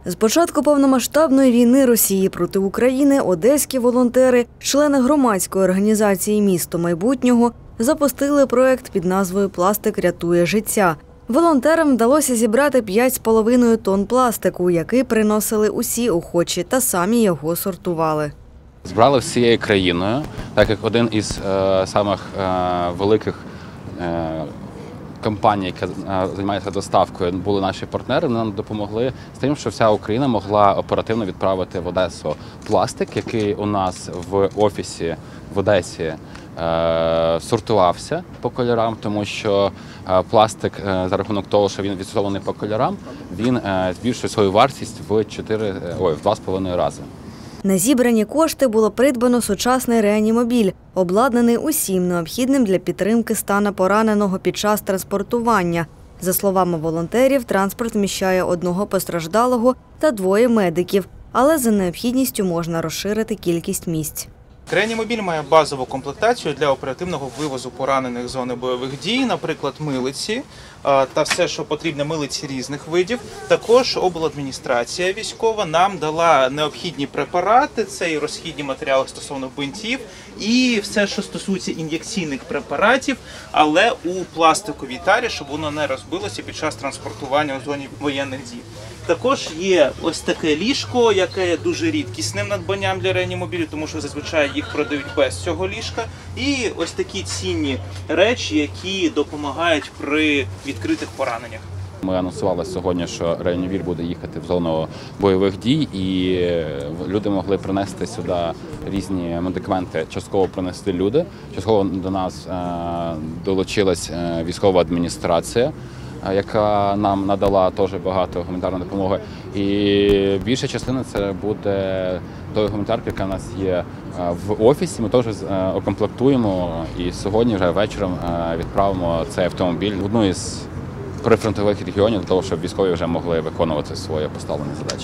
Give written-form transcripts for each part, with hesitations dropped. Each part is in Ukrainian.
З початку повномасштабної війни Росії проти України одеські волонтери, члени громадської організації «Місто майбутнього» запустили проєкт під назвою «Пластик рятує життя». Волонтерам вдалося зібрати 5,5 тонн пластику, який приносили усі охочі та самі його сортували. Збирали всією країною, так як один із самих великих компаній, яка займається доставкою, були наші партнери, нам допомогли з тим, що вся Україна могла оперативно відправити в Одесу пластик, який у нас в офісі в Одесі сортувався по кольорам, тому що пластик за рахунок того, що він відсортований по кольорам, він збільшує свою вартість в 2,5 рази. На зібрані кошти було придбано сучасний реанімобіль, обладнаний усім необхідним для підтримки стану пораненого під час транспортування. За словами волонтерів, транспорт вміщає 1 постраждалого та 2 медиків, але за необхідністю можна розширити кількість місць. Реанімобіль має базову комплектацію для оперативного вивозу поранених з зони бойових дій, наприклад, милиці та все, що потрібно милиці різних видів. Також обладміністрація військова нам дала необхідні препарати, це і розхідні матеріали стосовно бинтів, і все, що стосується ін'єкційних препаратів, але у пластиковій тарі, щоб воно не розбилося під час транспортування у зоні воєнних дій. Також є ось таке ліжко, яке є дуже рідкісним надбанням для реанімобілю, тому що зазвичай їх продають без цього ліжка. І ось такі цінні речі, які допомагають при відкритих пораненнях. Ми анонсували сьогодні, що реанімобіль буде їхати в зону бойових дій, і люди могли принести сюди різні медикаменти, частково принести люди, частково до нас долучилась військова адміністрація, яка нам надала теж багато гуманітарної допомоги. І більша частина це буде тої гуманітарки, яка в нас є в офісі. Ми теж окомплектуємо і сьогодні вже вечором відправимо цей автомобіль в одну із прифронтових регіонів для того, щоб військові вже могли виконувати свої поставлені задачі.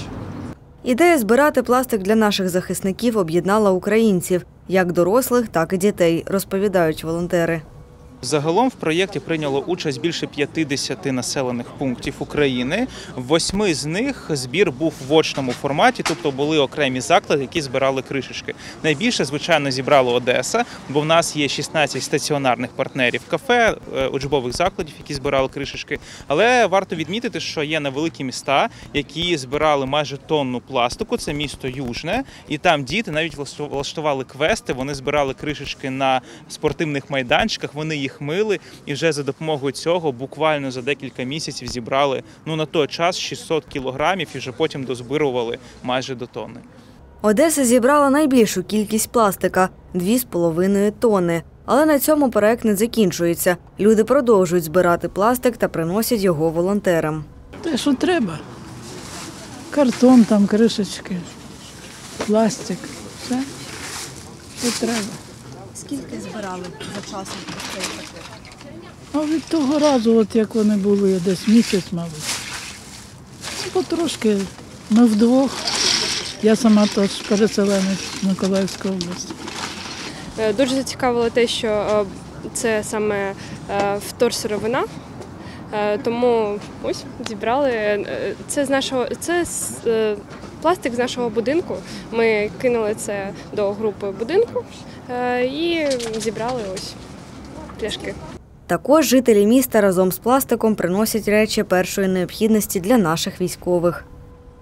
Ідея збирати пластик для наших захисників об'єднала українців, як дорослих, так і дітей, розповідають волонтери. Загалом в проєкті прийняло участь більше 50 населених пунктів України. В 8 з них збір був в очному форматі, тобто були окремі заклади, які збирали кришечки. Найбільше, звичайно, зібрала Одеса, бо в нас є 16 стаціонарних партнерів кафе, учбових закладів, які збирали кришечки. Але варто відмітити, що є невеликі міста, які збирали майже тонну пластику, це місто Южне, і там діти навіть влаштували квести, вони збирали кришечки на спортивних майданчиках, вони їх мили, і вже за допомогою цього буквально за декілька місяців зібрали на той час 600 кілограмів і вже потім дозбирували майже до тонни. Одеса зібрала найбільшу кількість пластика – 2,5 тонни. Але на цьому проект не закінчується. Люди продовжують збирати пластик та приносять його волонтерам. Те, що треба. Картон, там, кришечки, пластик, все, що треба. Скільки збирали за часом цей пакет? А від того разу, от як вони були, десь місяць, мабуть. Потрошки, ми вдвох. Я сама теж переселенець з Миколаївської області. Дуже зацікавило те, що це саме вторсировина, тому ось зібрали. Це пластик з нашого будинку. Ми кинули це до групи будинку і зібрали ось пляшки. Також жителі міста разом з пластиком приносять речі першої необхідності для наших військових.